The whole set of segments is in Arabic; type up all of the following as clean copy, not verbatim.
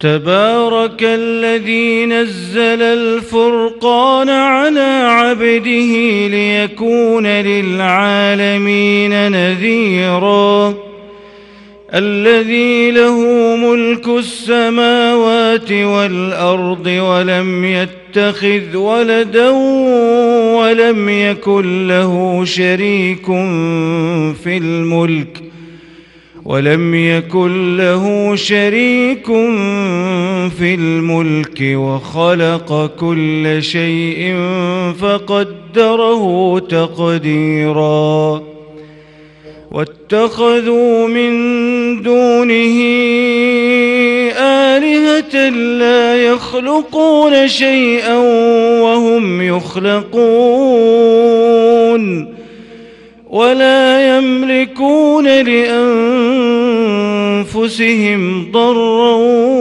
تبارك الذي نزل الفرقان على عبده ليكون للعالمين نذيرا الذي له ملك السماوات والأرض ولم يتخذ ولدا ولم يكن له شريك في الملك وخلق كل شيء فقدره تقديرا واتخذوا من دونه آلهة لا يخلقون شيئا وهم يخلقون ولا يملكون لأنفسهم ضرا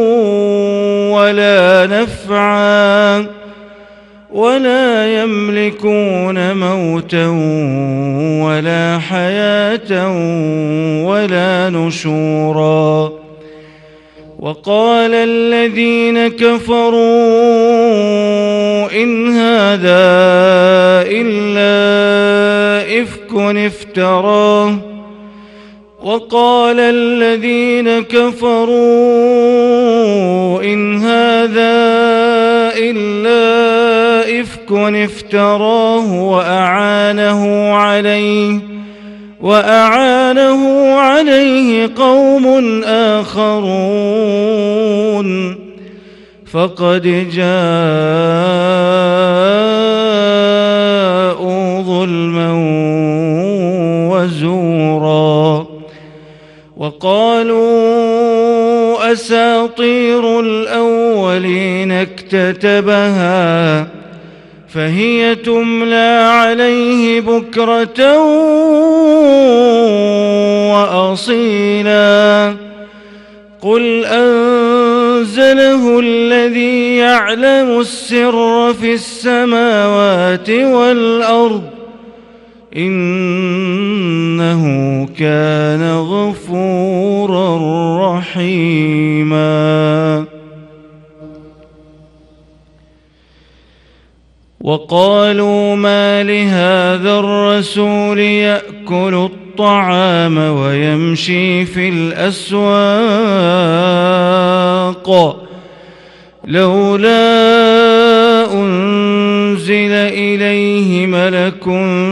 ولا نفعا ولا يملكون موتا ولا حياة ولا نشورا وقال الذين كفروا إن هذا إلا إفك افتراه وقال الذين كفروا إن هذا إلا إفك افتراه وأعانه عليه قوم آخرون فقد جاءوا ظلما وزورا وقالوا أساطير الأولين اكتتبها فهي تملى عليه بكرة وأصيلا قل أنزله الذي يعلم السر في السماوات والأرض إنه كان غفورا رحيما وقالوا ما لهذا الرسول يأكل الطعام ويمشي في الأسواق لولا أنزل إليه ملك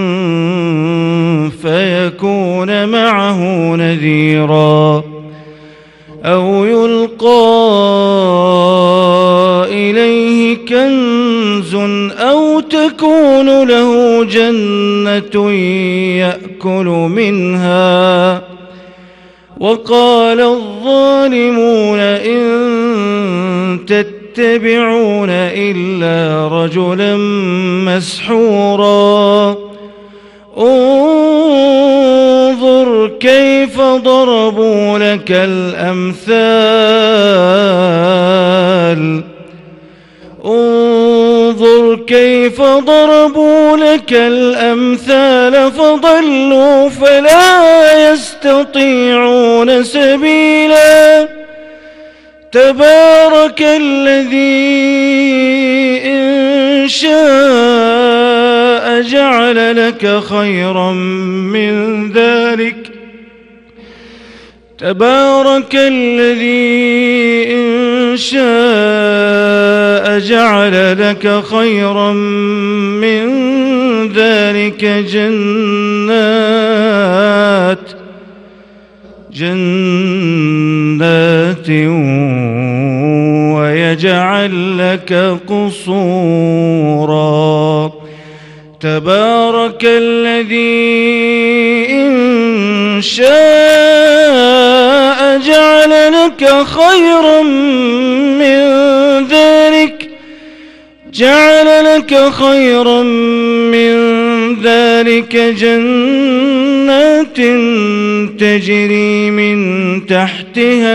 فيكون معه نذيرا أو يلقى إليه كنز أو تكون له جنة يأكل منها وقال الظالمون إن تتبعون إلا رجلا مسحورا انظر كيف ضربوا لك الأمثال فضلوا فلا يستطيعون سبيلا تبارك الذي إن شاء جعل لك خيرا من ذلك تبارك الذي إن شاء جعل لك خيرا من ذلك جنات ويجعل لك قصورا تبارك الذي إن شاء جعل لك خيرا من ذلك جنات تجري من تحتها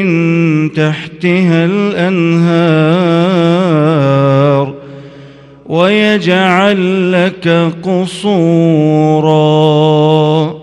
الأنهار ويجعل لك قصورا.